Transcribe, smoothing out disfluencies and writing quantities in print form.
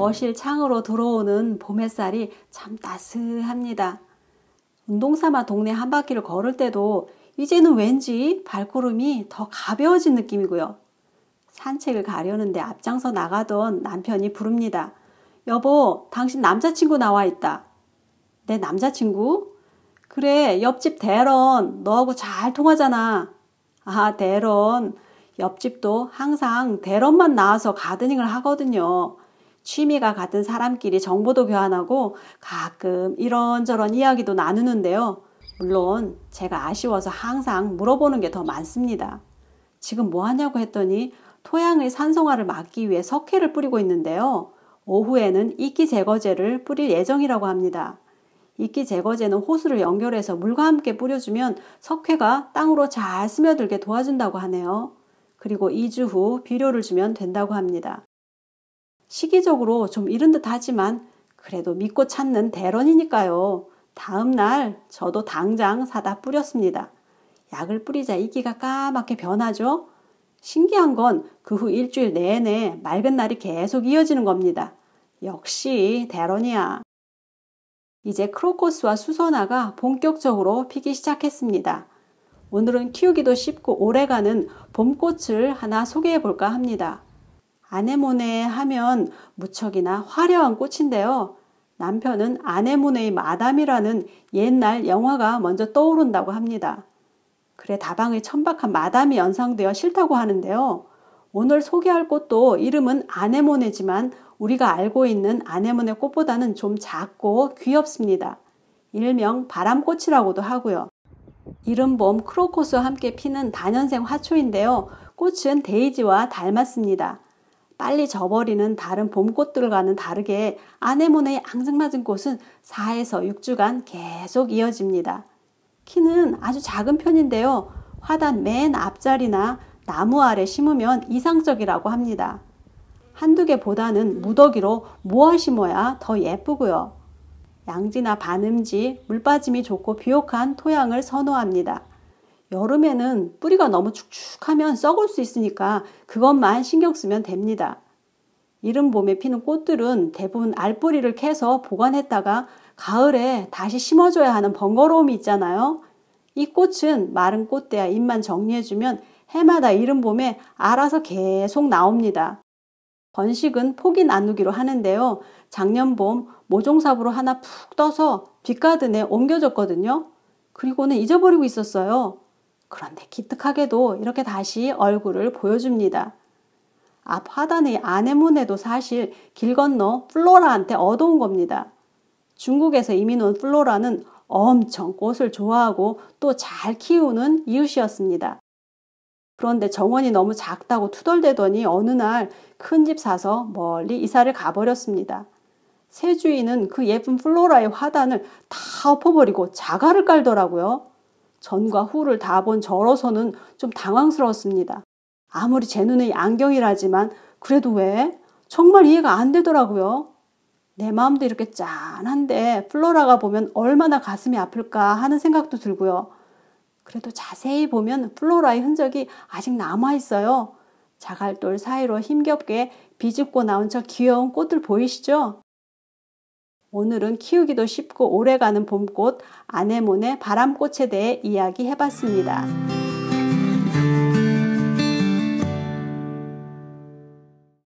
거실 창으로 들어오는 봄 햇살이 참 따스합니다. 운동삼아 동네 한 바퀴를 걸을 때도 이제는 왠지 발걸음이 더 가벼워진 느낌이고요. 산책을 가려는데 앞장서 나가던 남편이 부릅니다. 여보, 당신 남자친구 나와 있다. 내 남자친구? 그래, 옆집 대런, 너하고 잘 통하잖아. 아, 대런. 옆집도 항상 대런만 나와서 가드닝을 하거든요. 취미가 같은 사람끼리 정보도 교환하고 가끔 이런저런 이야기도 나누는데요. 물론 제가 아쉬워서 항상 물어보는 게 더 많습니다. 지금 뭐 하냐고 했더니 토양의 산성화를 막기 위해 석회를 뿌리고 있는데요. 오후에는 이끼 제거제를 뿌릴 예정이라고 합니다. 이끼 제거제는 호스를 연결해서 물과 함께 뿌려주면 석회가 땅으로 잘 스며들게 도와준다고 하네요. 그리고 2주 후 비료를 주면 된다고 합니다. 시기적으로 좀 이른 듯 하지만 그래도 믿고 찾는 대런이니까요. 다음 날 저도 당장 사다 뿌렸습니다. 약을 뿌리자 이끼가 까맣게 변하죠. 신기한 건 그 후 일주일 내내 맑은 날이 계속 이어지는 겁니다. 역시 대런이야. 이제 크로커스와 수선화가 본격적으로 피기 시작했습니다. 오늘은 키우기도 쉽고 오래가는 봄꽃을 하나 소개해 볼까 합니다. 아네모네 하면 무척이나 화려한 꽃인데요. 남편은 아네모네의 마담이라는 옛날 영화가 먼저 떠오른다고 합니다. 그래 다방에 천박한 마담이 연상되어 싫다고 하는데요. 오늘 소개할 꽃도 이름은 아네모네지만 우리가 알고 있는 아네모네 꽃보다는 좀 작고 귀엽습니다. 일명 바람꽃이라고도 하고요. 이른 봄 크로커스와 함께 피는 다년생 화초인데요. 꽃은 데이지와 닮았습니다. 빨리 져버리는 다른 봄꽃들과는 다르게 아네모네의 앙증맞은 꽃은 4에서 6주간 계속 이어집니다. 키는 아주 작은 편인데요. 화단 맨 앞자리나 나무 아래 심으면 이상적이라고 합니다. 한두 개보다는 무더기로 모아 심어야 더 예쁘고요. 양지나 반음지, 물빠짐이 좋고 비옥한 토양을 선호합니다. 여름에는 뿌리가 너무 축축하면 썩을 수 있으니까 그것만 신경 쓰면 됩니다. 이른 봄에 피는 꽃들은 대부분 알뿌리를 캐서 보관했다가 가을에 다시 심어줘야 하는 번거로움이 있잖아요. 이 꽃은 마른 꽃대야 잎만 정리해주면 해마다 이른 봄에 알아서 계속 나옵니다. 번식은 포기 나누기로 하는데요. 작년 봄 모종삽으로 하나 푹 떠서 빛가든에 옮겨줬거든요. 그리고는 잊어버리고 있었어요. 그런데 기특하게도 이렇게 다시 얼굴을 보여줍니다. 앞 화단의 아네모네도 사실 길 건너 플로라한테 얻어온 겁니다. 중국에서 이민 온 플로라는 엄청 꽃을 좋아하고 또 잘 키우는 이웃이었습니다. 그런데 정원이 너무 작다고 투덜대더니 어느 날 큰 집 사서 멀리 이사를 가버렸습니다. 새 주인은 그 예쁜 플로라의 화단을 다 엎어버리고 자갈을 깔더라고요. 전과 후를 다 본 저로서는 좀 당황스러웠습니다. 아무리 제 눈의 안경이라지만 그래도 왜? 정말 이해가 안 되더라고요. 내 마음도 이렇게 짠한데 플로라가 보면 얼마나 가슴이 아플까 하는 생각도 들고요. 그래도 자세히 보면 플로라의 흔적이 아직 남아있어요. 자갈돌 사이로 힘겹게 비집고 나온 저 귀여운 꽃들 보이시죠? 오늘은 키우기도 쉽고 오래가는 봄꽃 아네모네 바람꽃에 대해 이야기해봤습니다.